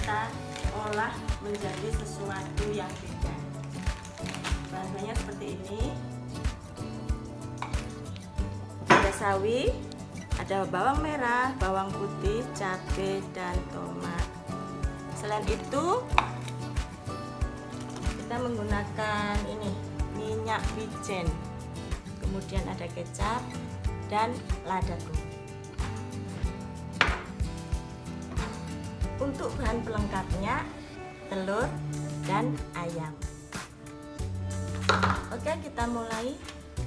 kita olah menjadi sesuatu yang beda. Bahan-bahannya seperti ini. Ada sawi, ada bawang merah, bawang putih, cabai, dan tomat. Selain itu, kita menggunakan ini minyak wijen, kemudian ada kecap dan lada bumbu. Untuk bahan pelengkapnya telur dan ayam. Oke, kita mulai.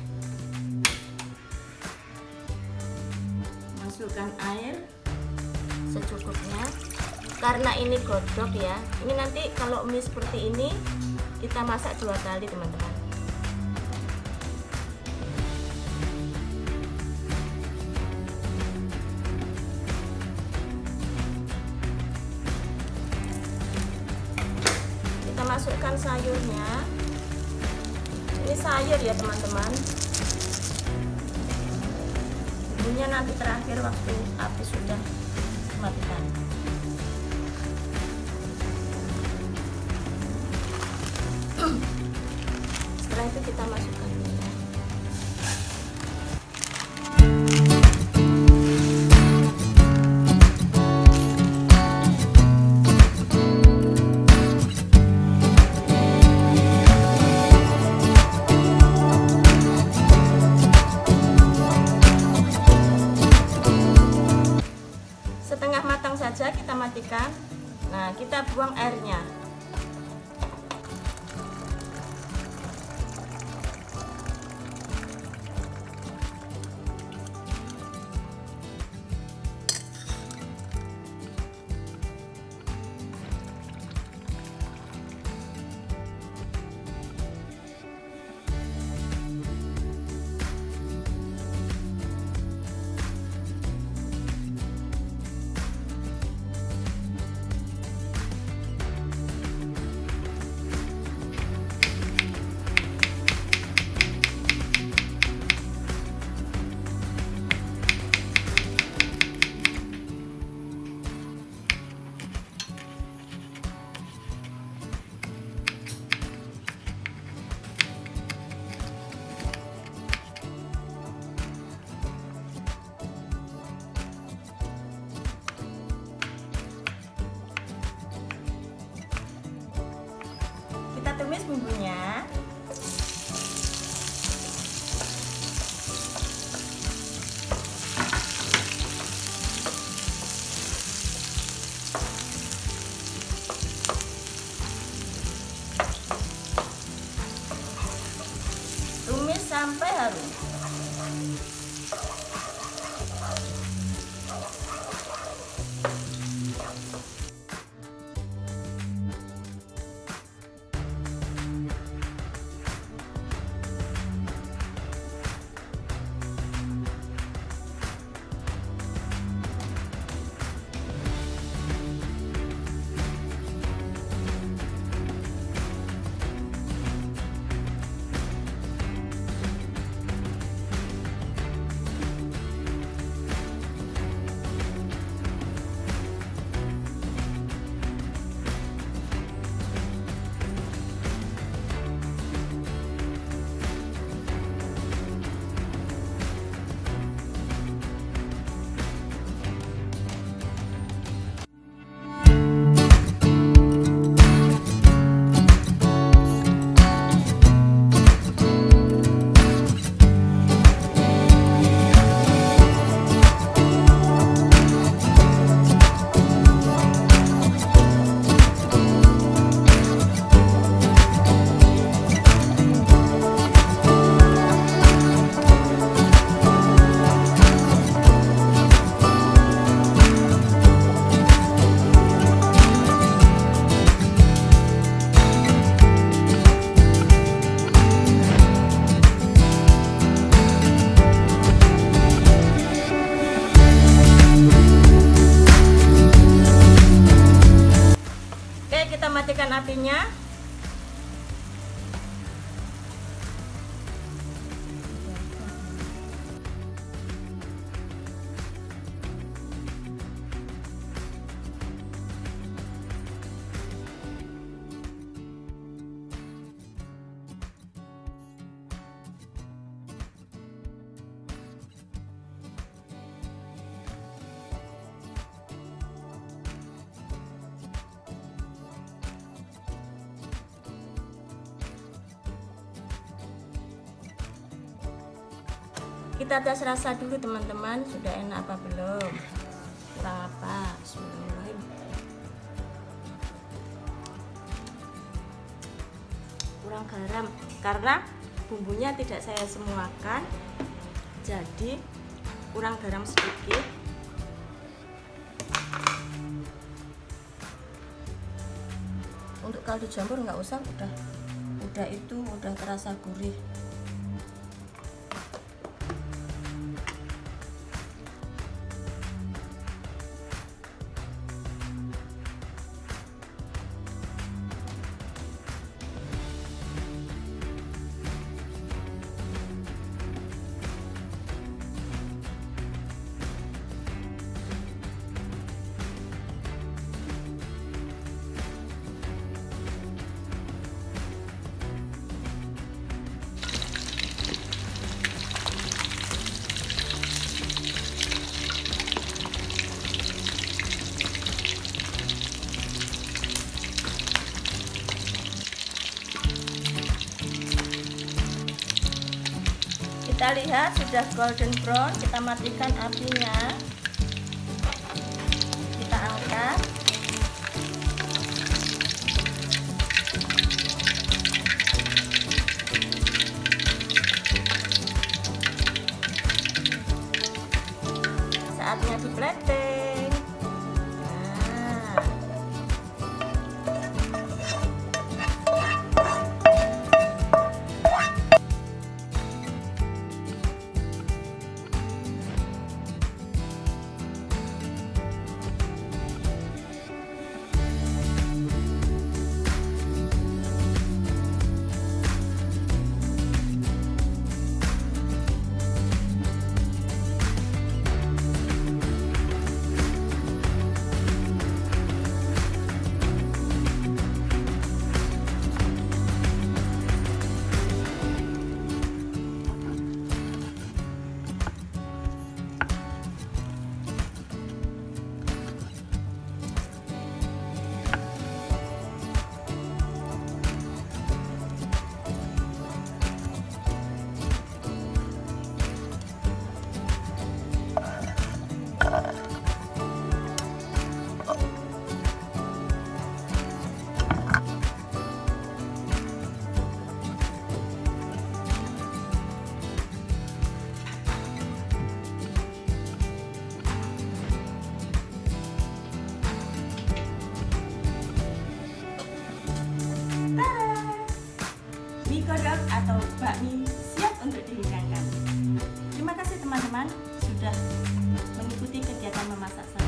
Masukkan air secukupnya. Karena ini godok ya. Ini nanti kalau mie seperti ini kita masak 2 kali, teman-teman. Masukkan sayurnya. Ini sayur ya teman-teman. Bumbunya nanti terakhir waktu api sudah dimatikan. Setelah itu kita masukkan minyak. Setengah matang saja kita matikan. Nah, kita buang airnya. Kita tumis bumbunya. Tumis sampai harum. Kita tes rasa dulu teman-teman, sudah enak apa belum, kurang apa. Bismillahirrahmanirrahim. Kurang garam karena bumbunya tidak saya semuakan, jadi kurang garam sedikit. Untuk kaldu jamur nggak usah, udah terasa gurih. Kita lihat sudah golden brown, kita matikan apinya, kita angkat. Saatnya di plating. Mie godok atau bakmi siap untuk dihidangkan. Terima kasih teman-teman sudah mengikuti kegiatan memasak saya.